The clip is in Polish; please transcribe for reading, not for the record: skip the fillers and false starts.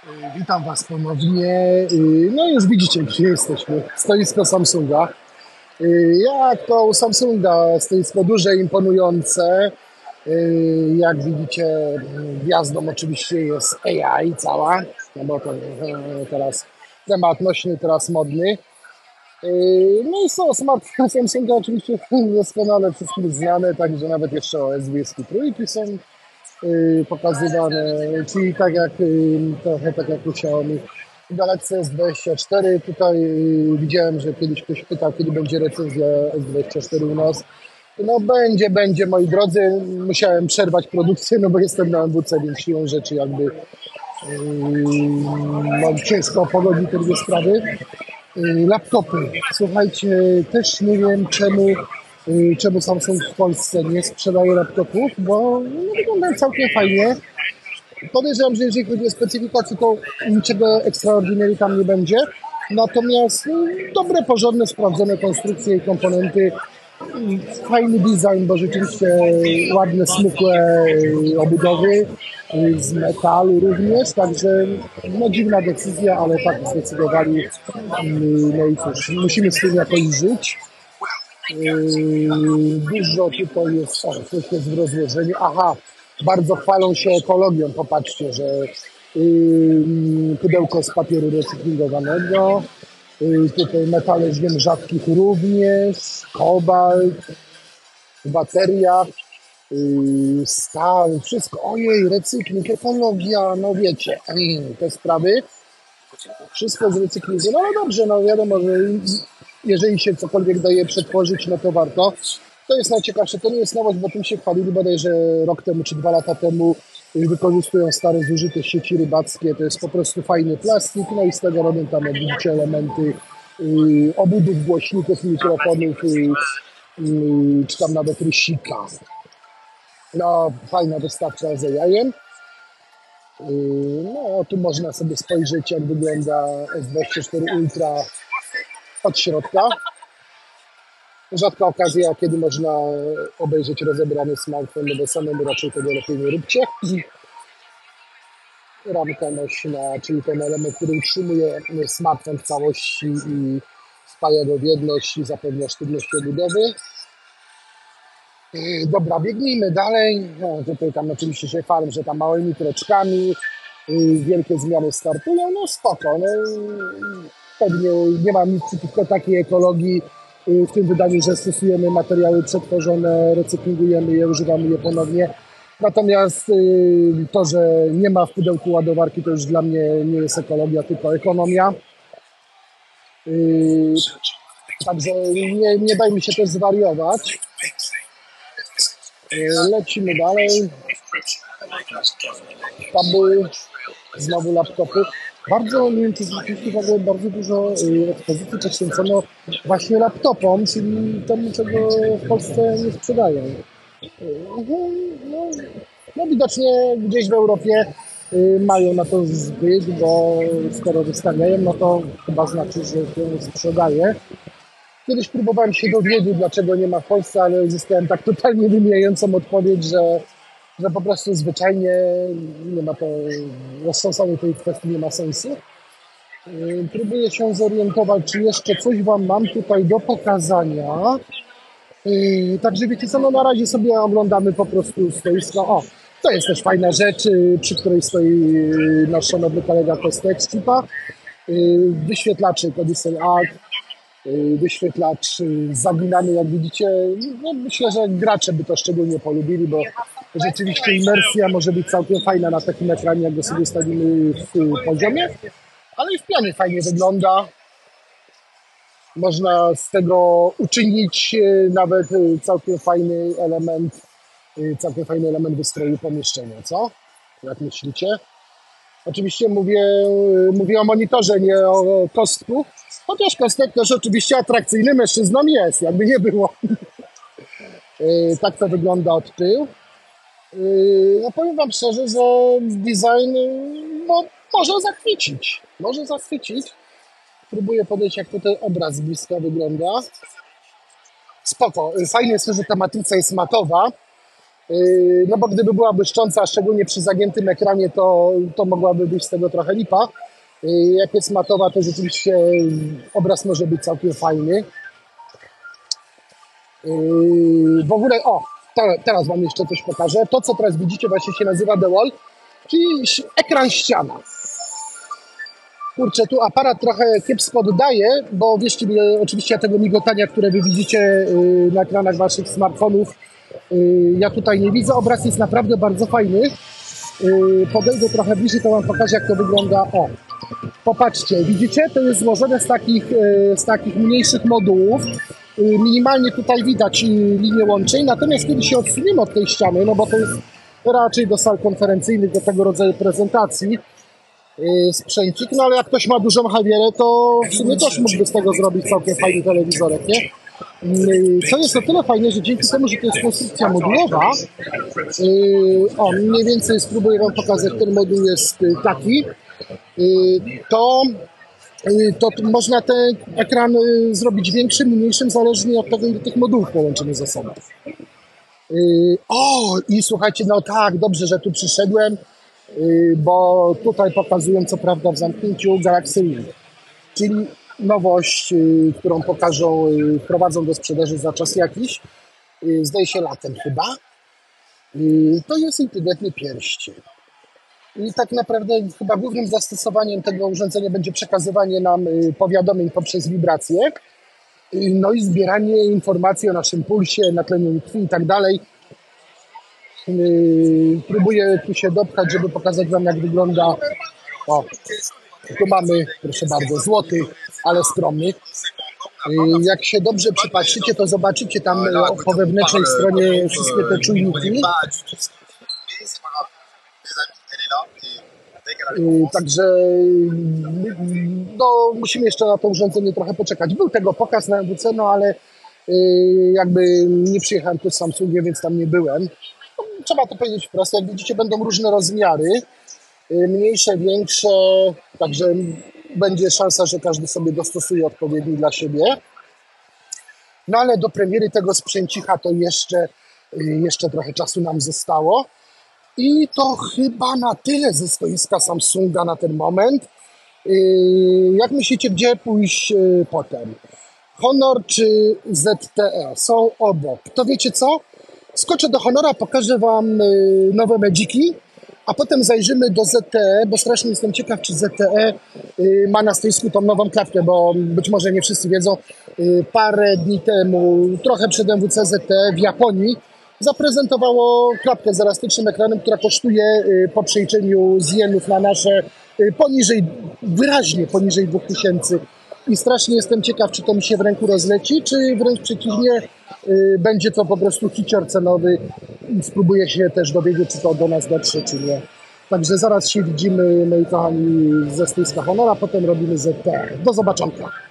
Witam Was ponownie. No już widzicie, gdzie jesteśmy. Stoisko Samsunga. Jak to u Samsunga, stoisko duże, imponujące. Jak widzicie, gwiazdą oczywiście jest AI cała, no bo to teraz temat nośny, teraz modny. No i są smartfony Samsunga oczywiście doskonale wszystkim znane, także nawet jeszcze OS 23 są pokazywane, czyli tak jak trochę tak jak u Xiaomi. Galaxy S24, tutaj widziałem, że kiedyś ktoś pytał, kiedy będzie recenzja S24 u nas. No będzie, moi drodzy. Musiałem przerwać produkcję, no bo jestem na MWC, więc siłą rzeczy jakby mam ciężko pogodzić te dwie sprawy. Laptopy. Słuchajcie, też nie wiem czemu Samsung w Polsce nie sprzedaje laptopów, bo no, wyglądają całkiem fajnie. Podejrzewam, że jeżeli chodzi o specyfikację, to niczego extraordinary tam nie będzie. Natomiast dobre, porządne, sprawdzone konstrukcje i komponenty. Fajny design, bo rzeczywiście ładne, smukłe obudowy z metalu również, także no dziwna decyzja, ale tak zdecydowali. No i cóż, musimy z tym jakoś żyć. Dużo tutaj jest, coś jest w rozłożeniu. Aha, bardzo chwalą się ekologią, popatrzcie, że pudełko z papieru recyklingowanego, tutaj metale z wiem rzadkich również, kobalt, bateria, stal, wszystko, ojej, recykling, ekologia, no wiecie, te sprawy, wszystko z recyklingu, no dobrze, no wiadomo, że jeżeli się cokolwiek daje przetworzyć, no to warto. To jest najciekawsze, to nie jest nowość, bo tym się chwalili bodajże rok temu czy 2 lata temu, wykorzystują stare zużyte sieci rybackie, to jest po prostu fajny plastik, no i z tego robią tam, jak widzicie, elementy obudów, głośników, mikrofonów, czy tam nawet rysika. No, fajna wystawka z AI-em. No, tu można sobie spojrzeć, jak wygląda S24 Ultra od środka. Rzadka okazja, kiedy można obejrzeć rozebrany smartfon, no bo samemu raczej tego lepiej nie róbcie. Ramka nośna, czyli ten element, który utrzymuje smartfon w całości i spaja go w jedność i zapewnia sztywność obudowy. Dobra, biegnijmy dalej. No, tutaj tam oczywiście się chwalę, że tam małymi kroczkami wielkie zmiany startują. No spoko, no, pewnie nie mam nic przeciwko takiej ekologii w tym wydaniu, że stosujemy materiały przetworzone, recyklingujemy je, używamy je ponownie. Natomiast to, że nie ma w pudełku ładowarki, to już dla mnie nie jest ekologia, tylko ekonomia. Także nie dajmy się też zwariować. Lecimy dalej. Taby, znowu laptopy. Bardzo, nie wiem, czy zwróciliście uwagę, bardzo dużo ekspozycji poświęcono właśnie laptopom, czyli temu, czego w Polsce nie sprzedają. No widocznie gdzieś w Europie mają na to zbyt, bo skoro wystawiają, no to chyba znaczy, że się sprzedaje. Kiedyś próbowałem się dowiedzieć, dlaczego nie ma w Polsce, ale uzyskałem tak totalnie wymijającą odpowiedź, że po prostu zwyczajnie nie ma to, roztrząsanie tej kwestii nie ma sensu. Próbuję się zorientować, czy jeszcze coś Wam mam tutaj do pokazania. Także wiecie co, no na razie sobie oglądamy po prostu stoisko. O, to jest też fajna rzecz, przy której stoi nasz szanowny kolega Kostek z Chipa. Wyświetlaczy Odyssey Art, wyświetlacz zaginany, jak widzicie. No, myślę, że gracze by to szczególnie polubili, bo rzeczywiście imersja może być całkiem fajna na takim ekranie, jak go sobie stawimy w poziomie, ale i w planie fajnie wygląda. Można z tego uczynić nawet całkiem fajny element wystroju pomieszczenia, co? Jak myślicie? Oczywiście mówię o monitorze, nie o kostku, chociaż kostek też oczywiście atrakcyjny mężczyzną jest, jakby nie było. Tak to wygląda od tyłu. No powiem Wam szczerze, że design no, może zachwycić. Próbuję podejść, jak tutaj obraz z bliska wygląda. Spoko. Fajnie jest to, że ta matryca jest matowa. No bo gdyby była błyszcząca, szczególnie przy zagiętym ekranie, to mogłaby być z tego trochę lipa. Jak jest matowa, to rzeczywiście obraz może być całkiem fajny. W ogóle, teraz Wam jeszcze coś pokażę. To, co teraz widzicie, właśnie się nazywa The Wall, czyli ekran ściana. Kurczę, tu aparat trochę kiepsko oddaje, bo wierzcie mi, oczywiście tego migotania, które Wy widzicie na ekranach Waszych smartfonów, ja tutaj nie widzę. Obraz jest naprawdę bardzo fajny. Podejdę trochę bliżej, to Wam pokażę, jak to wygląda. O, popatrzcie, widzicie? To jest złożone z takich mniejszych modułów. Minimalnie tutaj widać linię łączeń, natomiast kiedy się odsuniemy od tej ściany, no bo to jest raczej do sal konferencyjnych, do tego rodzaju prezentacji, sprzęcik, no ale jak ktoś ma dużą Javierę, to w sumie też mógłby z tego zrobić całkiem fajny telewizorek, nie? Co jest o tyle fajne, że dzięki temu, że to jest konstrukcja modułowa, mniej więcej spróbuję Wam pokazać, ten moduł jest taki, to można ten ekran zrobić większym, mniejszym, zależnie od tego, ile tych modułów połączymy ze sobą. I słuchajcie, no tak, dobrze, że tu przyszedłem, bo tutaj pokazują, co prawda, w zamknięciu Galaxy Link, czyli nowość, którą wprowadzą do sprzedaży za czas jakiś, zdaje się latem chyba. To jest inteligentny pierścień. I tak naprawdę chyba głównym zastosowaniem tego urządzenia będzie przekazywanie nam powiadomień poprzez wibracje, no i zbieranie informacji o naszym pulsie, natlenieniu krwi i tak dalej. Próbuję tu się dopchać, żeby pokazać Wam, jak wygląda. Tu mamy, proszę bardzo, złoty, ale skromny. Jak się dobrze przypatrzycie, to zobaczycie tam po wewnętrznej stronie wszystkie te czujniki. Także no, musimy jeszcze na to urządzenie trochę poczekać. Był tego pokaz na MWC, no ale jakby nie przyjechałem tu z Samsungiem, więc tam nie byłem. No, trzeba to powiedzieć wprost, jak widzicie, będą różne rozmiary, mniejsze, większe, także będzie szansa, że każdy sobie dostosuje odpowiedni dla siebie. No ale do premiery tego sprzęcicha to jeszcze trochę czasu nam zostało. I to chyba na tyle ze stoiska Samsunga na ten moment. Jak myślicie, gdzie pójść potem? Honor czy ZTE? Są obok. To wiecie co? Skoczę do Honora, pokażę Wam nowe Magiki, a potem zajrzymy do ZTE, bo strasznie jestem ciekaw, czy ZTE ma na stoisku tą nową klapkę, bo być może nie wszyscy wiedzą, parę dni temu, trochę przed MWC, ZTE w Japonii zaprezentowało klapkę z elastycznym ekranem, która kosztuje po przeliczeniu z jenów na nasze wyraźnie poniżej 2000. I strasznie jestem ciekaw, czy to mi się w ręku rozleci, czy wręcz przeciwnie, będzie to po prostu hicior cenowy i spróbuję się też dowiedzieć, czy to do nas dotrze, czy nie. Także zaraz się widzimy, moi kochani, ze stoiska Honora, potem robimy ZT. Do zobaczonka.